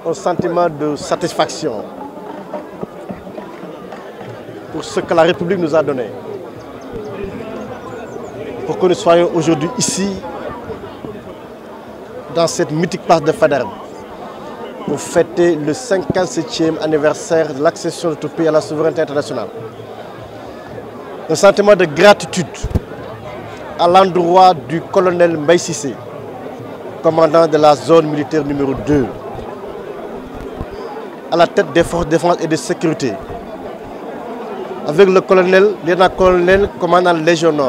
un sentiment de satisfaction pour ce que la République nous a donné. Pour que nous soyons aujourd'hui ici, dans cette mythique place de Faidherbe, pour fêter le 57e anniversaire de l'accession de notre pays à la souveraineté internationale. Un sentiment de gratitude à l'endroit du colonel Mbaye Cissé, commandant de la zone militaire numéro 2, à la tête des forces de défense et de sécurité, avec le colonel, lieutenant-colonel, commandant de la Légion Nord.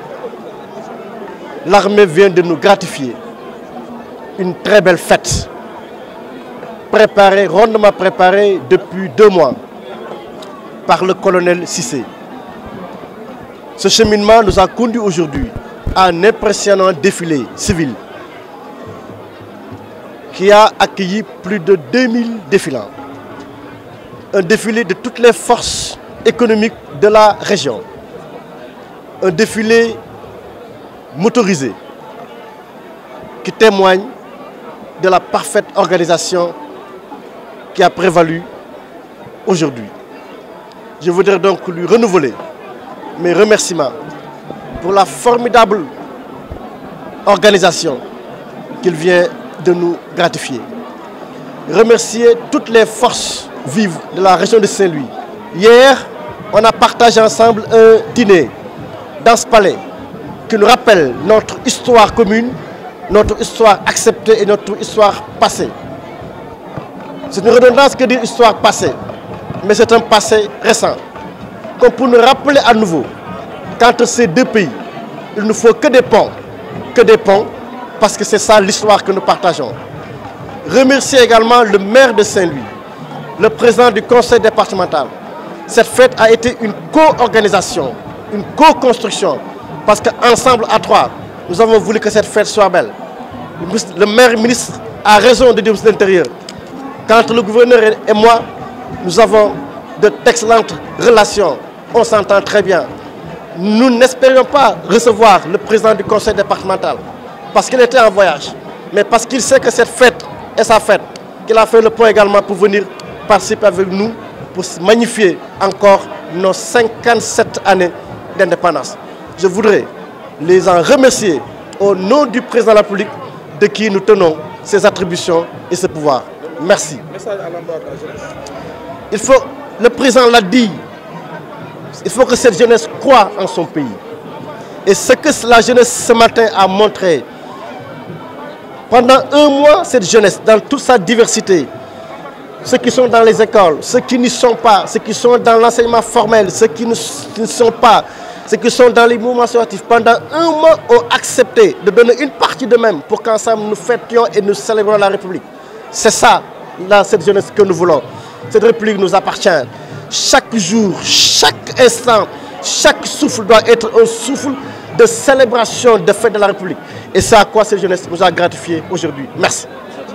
L'armée vient de nous gratifier. Une très belle fête, rondement préparée depuis 2 mois par le colonel Cissé. Ce cheminement nous a conduit aujourd'hui à un impressionnant défilé civil qui a accueilli plus de 2000 défilants. Un défilé de toutes les forces économiques de la région. Un défilé motorisé qui témoigne de la parfaite organisation qui a prévalu aujourd'hui. Je voudrais donc lui renouveler mes remerciements pour la formidable organisation qu'il vient de nous gratifier. Remercier toutes les forces vives de la région de Saint-Louis. Hier, on a partagé ensemble un dîner dans ce palais qui nous rappelle notre histoire commune, notre histoire acceptée et notre histoire passée. C'est une redondance que dire histoire passée, mais c'est un passé récent. Comme pour nous rappeler à nouveau qu'entre ces deux pays, il ne faut que des ponts, parce que c'est ça l'histoire que nous partageons. Remercier également le maire de Saint-Louis, le président du conseil départemental. Cette fête a été une co-organisation, une co-construction, parce qu'ensemble à 3, nous avons voulu que cette fête soit belle. Le maire ministre a raison de dire au ministre de l'Intérieur qu'entre le gouverneur et moi, nous avons d'excellentes relations. On s'entend très bien. Nous n'espérions pas recevoir le président du conseil départemental parce qu'il était en voyage, mais parce qu'il sait que cette fête est sa fête, qu'il a fait le point également pour venir participer avec nous pour magnifier encore nos 57 années d'indépendance. Je voudrais les en remercier au nom du président de la République de qui nous tenons ses attributions et ses pouvoirs. Merci. Le président l'a dit, il faut que cette jeunesse croie en son pays. Et ce que la jeunesse ce matin a montré, pendant 1 mois, cette jeunesse, dans toute sa diversité, ceux qui sont dans les écoles, ceux qui n'y sont pas, ceux qui sont dans l'enseignement formel, ceux qui ne sont pas, ceux qui sont dans les mouvements associatifs, pendant 1 mois ont accepté de donner une partie d'eux-mêmes pour qu'ensemble nous fêtions et nous célébrions la République. C'est ça, cette jeunesse que nous voulons. Cette République nous appartient. Chaque jour, chaque instant, chaque souffle doit être un souffle de célébration de fête de la République. Et c'est à quoi cette jeunesse nous a gratifié aujourd'hui. Merci.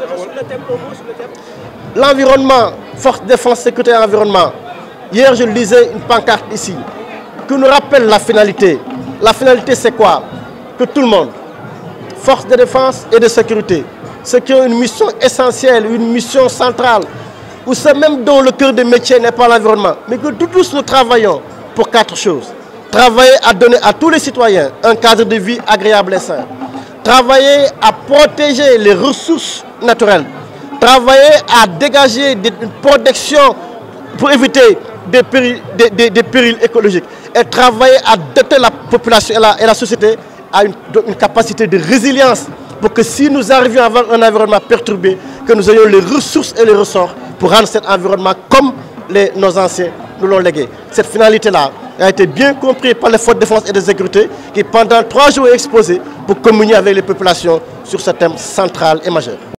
L'environnement, force de défense, sécurité et environnement. Hier, je lisais une pancarte ici qui nous rappelle la finalité. La finalité, c'est quoi? Que tout le monde, force de défense et de sécurité, ceux qui ont une mission essentielle, une mission centrale, ou ceux même dont le cœur de métier n'est pas l'environnement, mais que tous nous travaillons pour 4 choses. Travailler à donner à tous les citoyens un cadre de vie agréable et sain. Travailler à protéger les ressources naturelles. Travailler à dégager une protection pour éviter des périls écologiques. Et travailler à doter la population et la société à une capacité de résilience pour que si nous arrivions à avoir un environnement perturbé, que nous ayons les ressources et les ressorts pour rendre cet environnement comme nos anciens nous l'ont légué. Cette finalité-là a été bien comprise par les forces de défense et de sécurité qui pendant 3 jours est exposée pour communier avec les populations sur ce thème central et majeur.